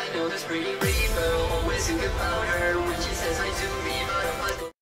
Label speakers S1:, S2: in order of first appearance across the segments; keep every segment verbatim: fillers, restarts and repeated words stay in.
S1: I know this pretty rainbow, always think about her when she says I do me, butterflies go.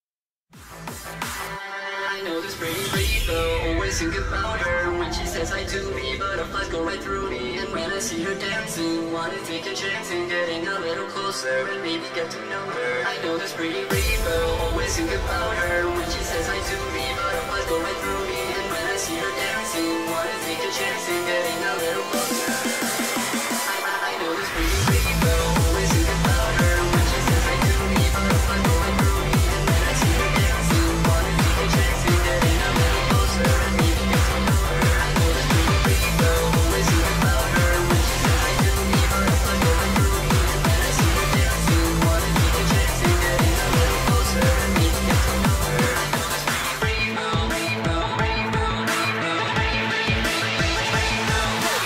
S1: I know this pretty rainbow, always think about her when she says I do me, butterflies go right through me. And when I see her dancing, wanna take a chance in getting a little closer and maybe get to know her. I know this pretty rainbow, always think about her when she says I do me, butterflies go right through me. And when I see her dancing, wanna take a chance in getting a little closer. I, I, I know this pretty rainbow, always think about her when she says I do me, butterflies go right through me. And when I see her dancing, wanna take a chance in getting a little closer and maybe get to know her. I know this pretty rainbow, always think about her when she says I do me, butterflies go right through me. And when I see her dancing, wanna take a chance in getting a little closer and maybe get to know her. I know this pretty rainbow, rainbow, rainbow, rainbow, rainbow, rainbow, rainbow.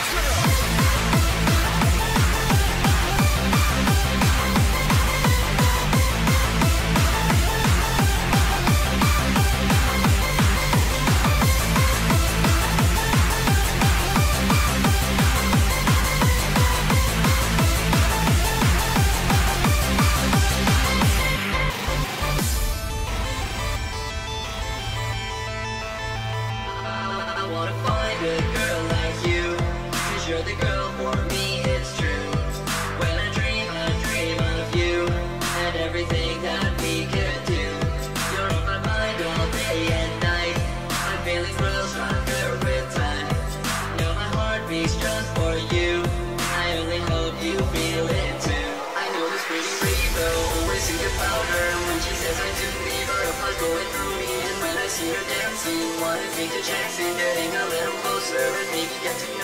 S1: I wanna find a girl like you, 'cause you're the girl for me, it's true. When I dream, I dream of you, and everything that we can do. You're on my mind all day and night, I'm feeling thrills stronger with time. Know my heart beats just for you, I only hope you feel it too. I know this pretty rainbow, always think about her when she says I do me, butterflies going through me. And when I see her dancing, wanna take a chance in getting a little closer and maybe get to